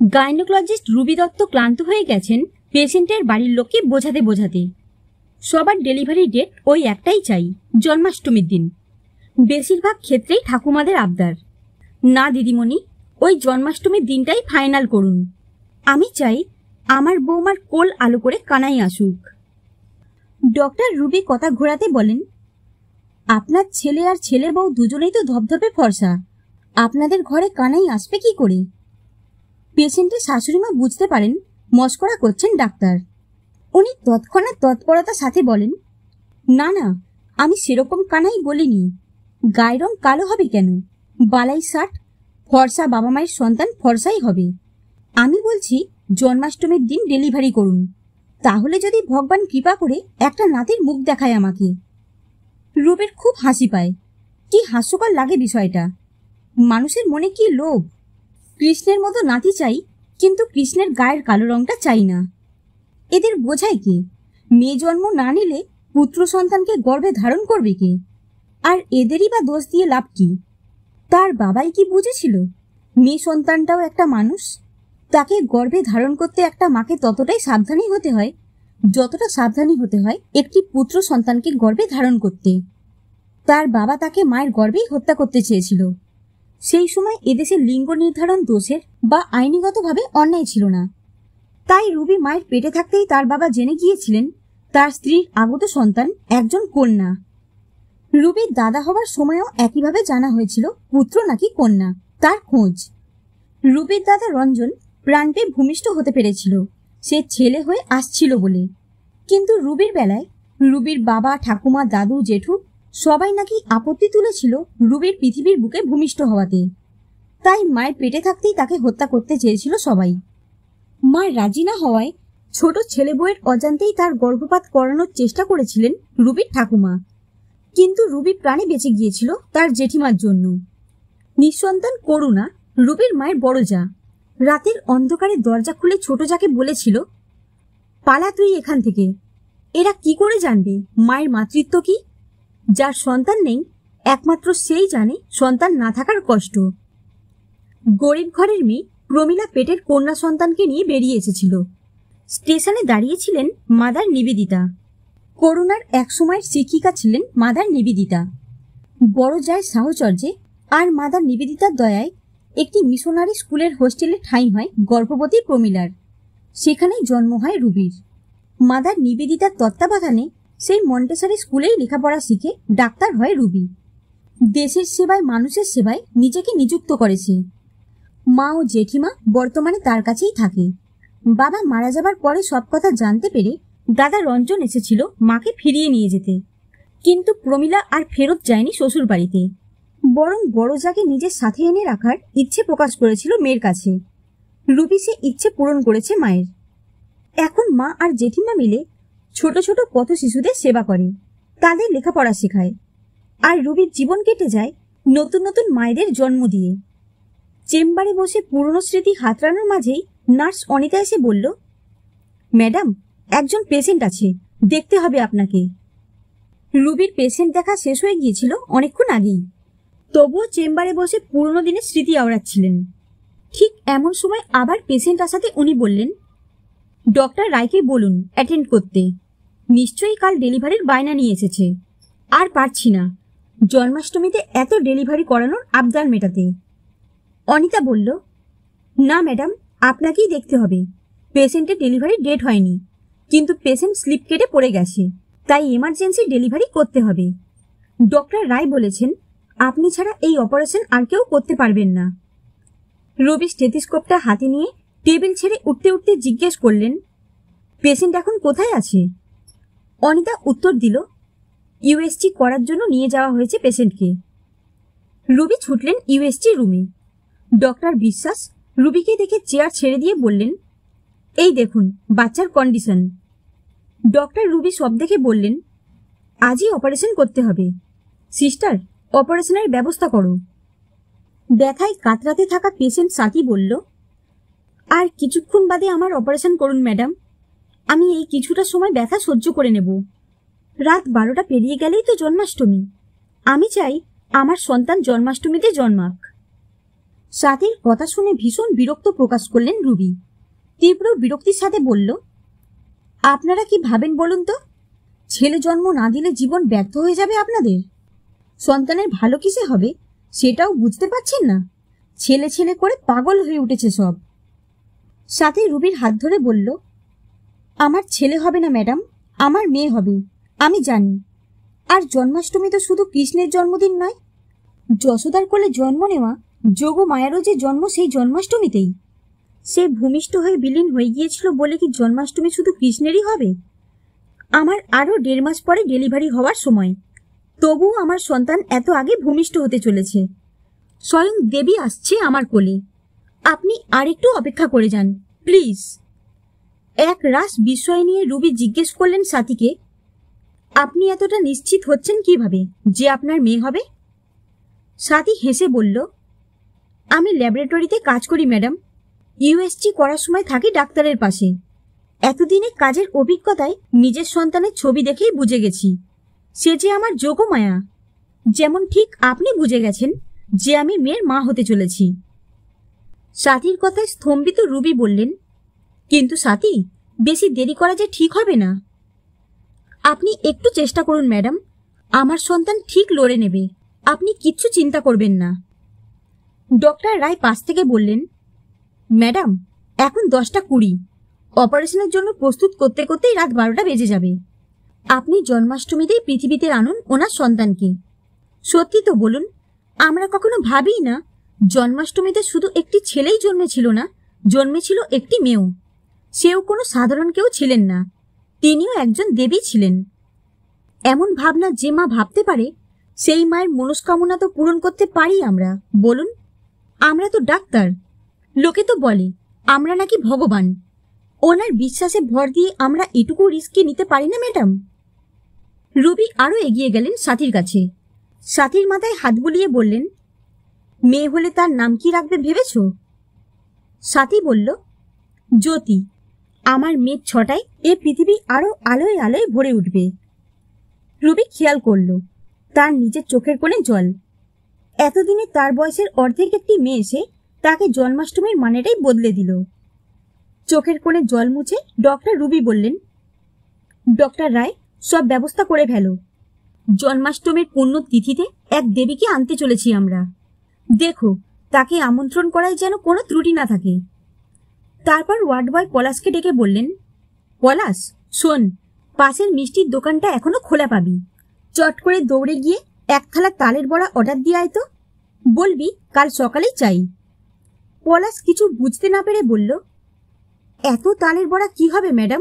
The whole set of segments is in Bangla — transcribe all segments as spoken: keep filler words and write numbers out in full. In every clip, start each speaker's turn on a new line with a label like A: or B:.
A: গাইনোকোলজিস্ট রুবি দত্ত ক্লান্ত হয়ে গেছেন পেশেন্টের বাড়ির লোককে বোঝাতে বোঝাতে। সবার ডেলিভারি ডেট ওই একটাই চাই, জন্মাষ্টমীর দিন। বেশিরভাগ ক্ষেত্রেই ঠাকুমাদের আবদার, না দিদিমণি, ওই জন্মাষ্টমীর দিনটাই ফাইনাল করুন। আমি চাই আমার বৌমার কোল আলো করে কানাই আসুক। ডক্টর রুবি কথা ঘোরাতে বলেন, আপনার ছেলে আর ছেলের বউ দুজনেই তো ধপধপে ফর্সা, আপনাদের ঘরে কানাই আসবে কি করে? পেশেন্টের শাশুড়িমা বুঝতে পারেন মস্করা করছেন ডাক্তার। উনি তৎক্ষণাৎ তৎপরতার সাথে বলেন, না না, আমি সেরকম কানাই বলিনি। গায়ের রং কালো হবে কেন? বালাই ষাট, ফর্সা বাবা মায়ের সন্তান ফর্সাই হবে। আমি বলছি জন্মাষ্টমীর দিন ডেলিভারি করুন, তাহলে যদি ভগবান কৃপা করে একটা নাতির মুখ দেখায় আমাকে। রুবির খুব হাসি পায়। কি হাস্যকর লাগে বিষয়টা। মানুষের মনে কি লোভ! কৃষ্ণের মতো নাতি চাই, কিন্তু কৃষ্ণের গায়ের কালো রংটা চাই না। এদের বোঝায় কে? মেয়ে জন্ম না নিলে পুত্র সন্তানকে গর্ভে ধারণ করবে কে? আর এদেরই বা দোষ দিয়ে লাভ কি? তার বাবাই কি বুঝেছিল মেয়ে সন্তানটাও একটা মানুষ? তাকে গর্ভে ধারণ করতে একটা মাকে ততটাই সাবধানী হতে হয় যতটা সাবধানী হতে হয় একটি পুত্র সন্তানকে গর্ভে ধারণ করতে। তার বাবা তাকে মায়ের গর্ভেই হত্যা করতে চেয়েছিল। সেই সময় এদেশে লিঙ্গ নির্ধারণ দোষের বা আইনিগতভাবে অন্যায় ছিল না। তাই রুবি মায়ের পেটে থাকতেই তার বাবা জেনে গিয়েছিলেন তার স্ত্রীর আগত সন্তান একজন কন্যা। রুবির দাদা হবার সময়ও একইভাবে জানা হয়েছিল পুত্র নাকি কন্যা, তার খোঁজ। রুবির দাদা রঞ্জন প্রাণপে ভূমিষ্ঠ হতে পেরেছিল সে ছেলে হয়ে আসছিল বলে, কিন্তু রুবির বেলায় রুবির বাবা, ঠাকুমা, দাদু, জেঠু সবাই নাকি আপত্তি তুলেছিল রুবির পৃথিবীর বুকে ভূমিষ্ঠ হওয়াতে। তাই মায়ের পেটে থাকতেই তাকে হত্যা করতে চেয়েছিল সবাই। মা রাজি না হওয়ায় ছোট ছেলে বউয়ের অজান্তেই তার গর্ভপাত করানোর চেষ্টা করেছিলেন রুবির ঠাকুমা, কিন্তু রুবি প্রাণে বেঁচে গিয়েছিল তার জেঠিমার জন্য। নিঃসন্তান করুণা রুবির মায়ের বড় যা রাতের অন্ধকারে দরজা খুলে ছোট যাকে বলেছিল, পালা তুই এখান থেকে। এরা কি করে জানবে মায়ের মাতৃত্ব কি? যার সন্তান নেই একমাত্র সেই জানে সন্তান না থাকার কষ্ট। গরিব ঘরের মেয়ে প্রমীলা পেটের কন্যা সন্তানকে নিয়ে বেরিয়ে এসেছিল। স্টেশনে দাঁড়িয়েছিলেন মাদার নিবেদিতা। করুণার একসময়ের শিক্ষিকা ছিলেন মাদার নিবেদিতা। বড় জায়ের সাহচর্যে আর মাদার নিবেদিতার দয়ায় একটি মিশনারি স্কুলের হোস্টেলে ঠাঁই হয় গর্ভবতী প্রমীলার। সেখানেই জন্ম হয় রুবির। মাদার নিবেদিতার তত্ত্বাবধানে সেই মন্টেসরি স্কুলেই লেখাপড়া শিখে ডাক্তার হয় রুবি। দেশের সেবায়, মানুষের সেবায় নিজেকে নিযুক্ত করেছে। মা ও জেঠিমা বর্তমানে তার কাছেই থাকে। বাবা মারা যাবার পরে সব কথা জানতে পেরে দাদা রঞ্জন এসেছিল মাকে ফিরিয়ে নিয়ে যেতে, কিন্তু প্রমীলা আর ফেরত যায়নি শ্বশুর বাড়িতে, বরং বড় যাকে নিজের সাথে এনে রাখার ইচ্ছে প্রকাশ করেছিল মেয়ের কাছে। রুবি সে ইচ্ছে পূরণ করেছে মায়ের। এখন মা আর জেঠিমা মিলে ছোট ছোট পথ শিশুদের সেবা করে, তাদের লেখাপড়া শেখায়। আর রুবির জীবন কেটে যায় নতুন নতুন মায়েদের জন্ম দিয়ে। চেম্বারে বসে পুরনো স্মৃতি হাতড়ানোর মাঝেই নার্স অনিতা এসে বলল, ম্যাডাম, একজন পেশেন্ট আছে, দেখতে হবে আপনাকে। রুবির পেশেন্ট দেখা শেষ হয়ে গিয়েছিল অনেকক্ষণ আগেই, তবুও চেম্বারে বসে পুরনো দিনের স্মৃতি আওড়াচ্ছিলেন। ঠিক এমন সময় আবার পেশেন্ট আসাতে উনি বললেন, ডক্টর রায়কে বলুন অ্যাটেন্ড করতে। নিশ্চয়ই কাল ডেলিভারির বায়না নিয়ে এসেছে। আর পারছি না জন্মাষ্টমীতে এত ডেলিভারি করানোর আবদার মেটাতে। অনিতা বলল, না ম্যাডাম, আপনাকেই দেখতে হবে। পেশেন্টের ডেলিভারি ডেট হয়নি, কিন্তু পেশেন্ট স্লিপ কেটে পড়ে গেছে, তাই এমার্জেন্সি ডেলিভারি করতে হবে। ডক্টর রায় বলেছেন আপনি ছাড়া এই অপারেশন আর কেউ করতে পারবেন না। রবি স্টেথিস্কোপটা হাতে নিয়ে টেবিল ছেড়ে উঠতে উঠতে জিজ্ঞেস করলেন, পেশেন্ট এখন কোথায় আছে? অনিতা উত্তর দিল, ইউএসজি করার জন্য নিয়ে যাওয়া হয়েছে পেশেন্টকে। রুবি ছুটলেন ইউএসজি রুমে। ডক্টর বিশ্বাস রুবিকে দেখে চেয়ার ছেড়ে দিয়ে বললেন, এই দেখুন বাচ্চার কন্ডিশন। ডক্টর রুবি সব দেখে বললেন, আজই অপারেশন করতে হবে। সিস্টার, অপারেশনের ব্যবস্থা করো। ব্যথায় কাতরাতে থাকা পেশেন্ট সাথী বলল, আর কিছুক্ষণ বাদে আমার অপারেশন করুন ম্যাডাম, আমি এই কিছুটা সময় ব্যথা সহ্য করে নেব। রাত বারোটা পেরিয়ে গেলেই তো জন্মাষ্টমী। আমি চাই আমার সন্তান জন্মাষ্টমীতে জন্মাক। সাথীর কথা শুনে ভীষণ বিরক্ত প্রকাশ করলেন রুবি। তীব্র বিরক্তির সাথে বলল, আপনারা কি ভাবেন বলুন তো? ছেলে জন্ম না দিলে জীবন ব্যর্থ হয়ে যাবে আপনাদের? সন্তানের ভালো কিসে হবে সেটাও বুঝতে পারছেন না? ছেলে ছেলে করে পাগল হয়ে উঠেছে সব। সাথী রুবির হাত ধরে বলল, আমার ছেলে হবে না ম্যাডাম, আমার মেয়ে হবে, আমি জানি। আর জন্মাষ্টমী তো শুধু কৃষ্ণের জন্মদিন নয়, যশোদার কোলে জন্ম নেওয়া যোগ মায়ারও যে জন্ম সেই জন্মাষ্টমীতেই। সে ভূমিষ্ঠ হয়ে বিলীন হয়ে গিয়েছিল বলে কি জন্মাষ্টমী শুধু কৃষ্ণেরই হবে? আমার আরও দেড় মাস পরে ডেলিভারি হওয়ার সময়, তবুও আমার সন্তান এত আগে ভূমিষ্ঠ হতে চলেছে। স্বয়ং দেবী আসছে আমার কোলে। আপনি আরেকটু অপেক্ষা করে যান প্লিজ। এক রাস বিস্ময় নিয়ে রুবি জিজ্ঞেস করলেন সাথীকে, আপনি এতটা নিশ্চিত হচ্ছেন কিভাবে যে আপনার মেয়ে হবে? সাথী হেসে বলল, আমি ল্যাবরেটরিতে কাজ করি ম্যাডাম, ইউএসজি করার সময় থাকি ডাক্তারের পাশে। এতদিনে কাজের অভিজ্ঞতায় নিজের সন্তানের ছবি দেখেই বুঝে গেছি সে যে আমার যোগমায়া, যেমন ঠিক আপনি বুঝে গেছেন যে আমি মেয়ের মা হতে চলেছি। সাথীর কথায় স্তম্ভিত রুবি বললেন, কিন্তু সাথী, বেশি দেরি করা যে ঠিক হবে না। আপনি একটু চেষ্টা করুন ম্যাডাম, আমার সন্তান ঠিক লড়ে নেবে, আপনি কিচ্ছু চিন্তা করবেন না। ডক্টর রায় পাশ থেকে বললেন, ম্যাডাম এখন দশটা কুড়ি, অপারেশনের জন্য প্রস্তুত করতে করতেই রাত বারোটা বেজে যাবে। আপনি জন্মাষ্টমীতেই পৃথিবীতে আনুন ওনার সন্তানকে। সত্যি তো বলুন, আমরা কখনো ভাবিই না জন্মাষ্টমীতে শুধু একটি ছেলেই জন্মেছিল না, জন্মেছিল একটি মেয়েও। সেও কোনো সাধারণ কেউ ছিলেন না, তিনিও একজন দেবী ছিলেন। এমন ভাবনা যে মা ভাবতে পারে সেই মায়ের মনস্কামনা তো পূরণ করতে পারি আমরা, বলুন? আমরা তো ডাক্তার, লোকে তো বলে আমরা নাকি ভগবান। ওনার বিশ্বাসে ভর দিয়ে আমরা এটুকু রিস্ক নিতে পারি না ম্যাডাম? রুবি আরো এগিয়ে গেলেন সাথীর কাছে। সাথীর মাথায় হাত বুলিয়ে বললেন, মেয়ে হলে তার নাম কি রাখবে ভেবেছ? সাথী বলল, জ্যোতি। আমার মেয়ের ছটায় এ পৃথিবী আরো আলোয় আলোয় ভরে উঠবে। রুবি খেয়াল করল তার নিজের চোখের কোণে জল। এতদিনে তার বয়সের অর্ধেক একটি মেয়ে এসে তাকে জন্মাষ্টমীর মানেটাই বদলে দিল। চোখের কোণে জল মুছে ডক্টর রুবি বললেন, ডক্টর রায়, সব ব্যবস্থা করে ফেলো। জন্মাষ্টমীর পুণ্য তিথিতে এক দেবীকে আনতে চলেছি আমরা। দেখো তাকে আমন্ত্রণ করায় যেন কোনো ত্রুটি না থাকে। তারপর ওয়ার্ড বয় পলাশকে ডেকে বললেন, পলাশ শোন, পাশের মিষ্টির দোকানটা এখনো খোলা পাবি। চট করে দৌড়ে গিয়ে এক থালা তালের বড়া অর্ডার দিয়ে আয় তো, বলবি কাল সকালেই চাই। পলাশ কিছু বুঝতে না পেরে বলল, এত তালের বড়া কি হবে ম্যাডাম?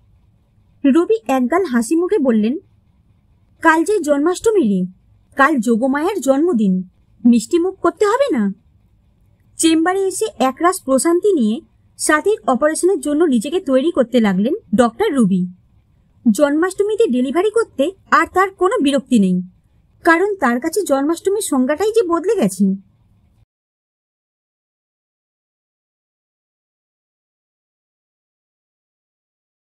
A: রবি একগাল হাসি মুখে বললেন, কাল যে জন্মাষ্টমী রে, কাল যোগমায়ার জন্মদিন, মিষ্টি মুখ করতে হবে না? চেম্বারে এসে একরাশ প্রশান্তি নিয়ে সাথীর অপারেশনের জন্য নিজেকে তৈরি করতে লাগলেন ডক্টর রুবি। জন্মাষ্টমীতে ডেলিভারি করতে আর তার কোনো বিরক্তি নেই, কারণ তার কাছে জন্মাষ্টমীর সংজ্ঞাটাই যে বদলে গেছে।